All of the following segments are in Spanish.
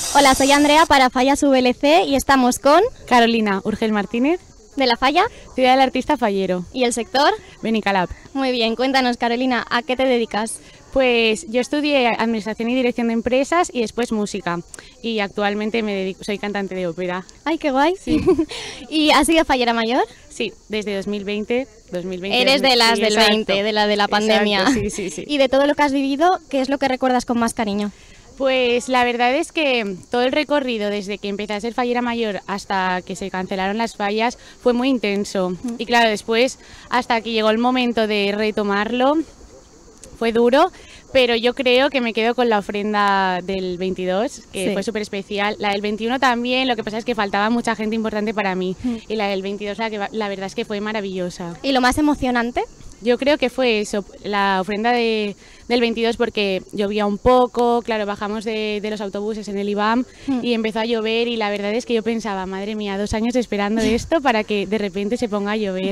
Hola, soy Andrea para Fallas VLC y estamos con Carolina Urgel Martínez, de la Falla, Ciudad del Artista Fallero. ¿Y el sector? Benicalap. Muy bien, cuéntanos Carolina, ¿a qué te dedicas? Pues yo estudié Administración y Dirección de Empresas y después Música y actualmente soy cantante de ópera. ¡Ay, qué guay! Sí. ¿Y has sido fallera mayor? Sí, desde 2020. Eres de las del exacto. 20, de la pandemia. Exacto, sí. Y de todo lo que has vivido, ¿qué es lo que recuerdas con más cariño? Pues la verdad es que todo el recorrido desde que empecé a ser fallera mayor hasta que se cancelaron las fallas fue muy intenso. Y claro, después hasta que llegó el momento de retomarlo fue duro, pero yo creo que me quedo con la ofrenda del 22, que fue súper especial. La del 21 también, lo que pasa es que faltaba mucha gente importante para mí. Y la del 22 la verdad es que fue maravillosa. ¿Y lo más emocionante? Yo creo que fue eso, la ofrenda del 22, porque llovía un poco, claro, bajamos de los autobuses en el IBAM y empezó a llover y la verdad es que yo pensaba, madre mía, 2 años esperando esto para que de repente se ponga a llover.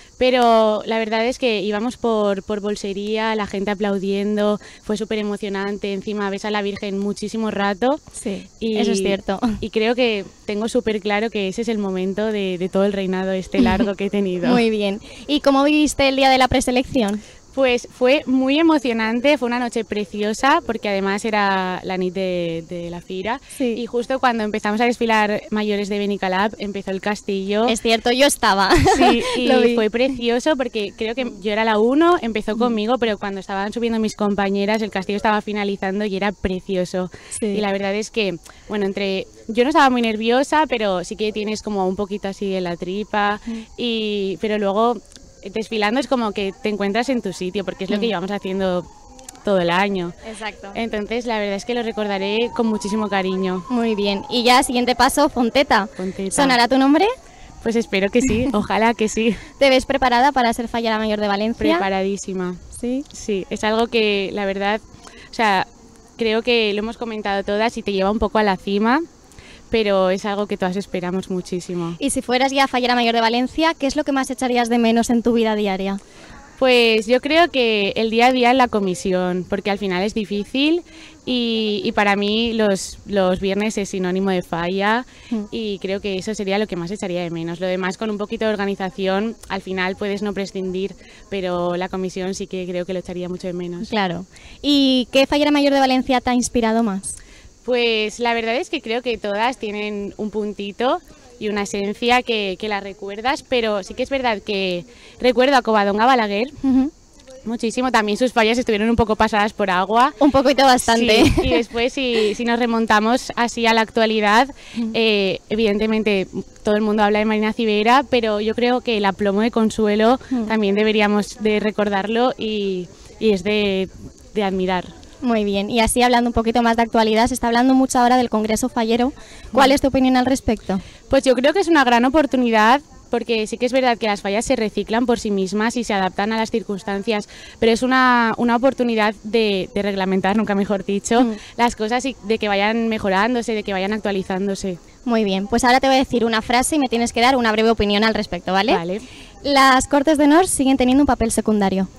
Pero la verdad es que íbamos por Bolsería, la gente aplaudiendo, fue súper emocionante, encima ves a la Virgen muchísimo rato. Sí, eso es cierto. Y creo que tengo súper claro que ese es el momento de todo el reinado este largo que he tenido. Muy bien. ¿Y cómo viviste el día de la preselección? Pues fue muy emocionante, fue una noche preciosa porque además era la nit de la fira y justo cuando empezamos a desfilar mayores de Benicalap empezó el castillo. Es cierto, yo estaba. Sí, y fue precioso porque creo que yo era la 1, empezó conmigo, pero cuando estaban subiendo mis compañeras el castillo estaba finalizando y era precioso. Y la verdad es que, bueno, yo no estaba muy nerviosa, pero sí que tienes como un poquito así en la tripa, pero luego desfilando es como que te encuentras en tu sitio, porque es lo que llevamos haciendo todo el año. Exacto. Entonces la verdad es que lo recordaré con muchísimo cariño. Muy bien. Y ya, siguiente paso, Fonteta. Fonteta. ¿Sonará tu nombre? Pues espero que sí, ojalá que sí. ¿Te ves preparada para ser fallera mayor de Valencia? Preparadísima. Sí. Sí, es algo que la verdad, o sea, creo que lo hemos comentado todas y te lleva un poco a la cima, pero es algo que todas esperamos muchísimo. Y si fueras ya fallera mayor de Valencia, ¿qué es lo que más echarías de menos en tu vida diaria? Pues yo creo que el día a día en la comisión, porque al final es difícil y para mí los viernes es sinónimo de falla y creo que eso sería lo que más echaría de menos. Lo demás, con un poquito de organización, al final puedes no prescindir, pero la comisión sí que creo que lo echaría mucho de menos. Claro. ¿Y qué fallera mayor de Valencia te ha inspirado más? Pues la verdad es que creo que todas tienen un puntito y una esencia que la recuerdas, pero sí que es verdad que recuerdo a Covadonga Balaguer muchísimo. También sus fallas estuvieron un poco pasadas por agua. Un poquito bastante. Sí, y después si nos remontamos así a la actualidad, evidentemente todo el mundo habla de Marina Civera, pero yo creo que el aplomo de Consuelo también deberíamos de recordarlo y es de admirar. Muy bien, y así hablando un poquito más de actualidad, se está hablando mucho ahora del Congreso Fallero. ¿Cuál es tu opinión al respecto? Pues yo creo que es una gran oportunidad, porque sí que es verdad que las fallas se reciclan por sí mismas y se adaptan a las circunstancias, pero es una oportunidad de reglamentar, nunca mejor dicho, las cosas y de que vayan mejorándose, de que vayan actualizándose. Muy bien, pues ahora te voy a decir una frase y me tienes que dar una breve opinión al respecto, ¿vale? Vale. Las Cortes de Honor siguen teniendo un papel secundario.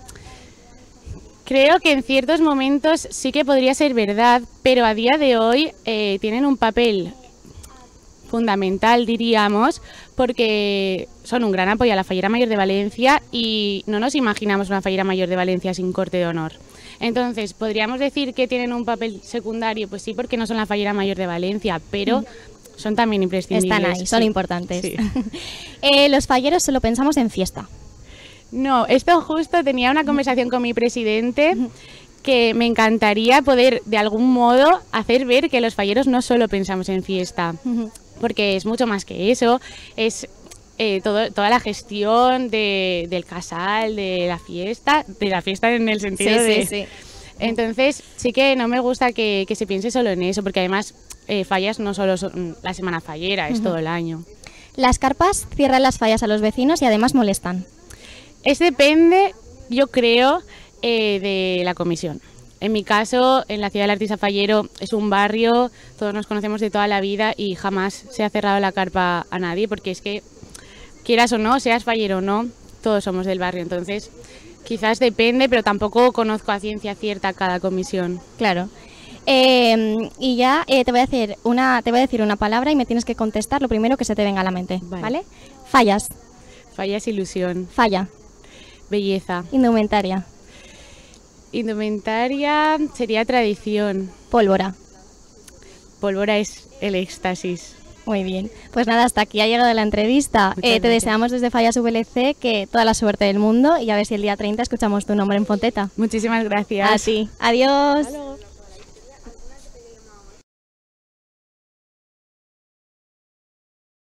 Creo que en ciertos momentos sí que podría ser verdad, pero a día de hoy tienen un papel fundamental, diríamos, porque son un gran apoyo a la Fallera Mayor de Valencia y no nos imaginamos una Fallera Mayor de Valencia sin Corte de Honor. Entonces, ¿podríamos decir que tienen un papel secundario? Pues sí, porque no son la Fallera Mayor de Valencia, pero son también imprescindibles. Están ahí, son importantes. Sí. Los falleros solo pensamos en fiesta. No, esto justo tenía una conversación con mi presidente que me encantaría poder de algún modo hacer ver que los falleros no solo pensamos en fiesta, porque es mucho más que eso, es toda la gestión del casal, de la fiesta en el sentido Sí. Entonces sí que no me gusta que se piense solo en eso, porque además fallas no solo son la semana fallera, es todo el año. Las carpas cierran las fallas a los vecinos y además molestan. Depende, yo creo, de la comisión. En mi caso, en la Ciudad del Artista Fallero es un barrio, todos nos conocemos de toda la vida y jamás se ha cerrado la carpa a nadie, porque es que, quieras o no, seas fallero o no, todos somos del barrio. Entonces, quizás depende, pero tampoco conozco a ciencia cierta cada comisión. Claro. Y ya te voy a decir una palabra y me tienes que contestar lo primero que se te venga a la mente, ¿vale? Fallas. Fallas, ilusión. Falla. Belleza. Indumentaria. Indumentaria sería tradición. Pólvora. Pólvora es el éxtasis. Muy bien. Pues nada, hasta aquí ha llegado la entrevista. Te deseamos desde Fallas VLC que toda la suerte del mundo y a ver si el día 30 escuchamos tu nombre en Fonteta. Muchísimas gracias. A ti. Adiós. Hasta luego.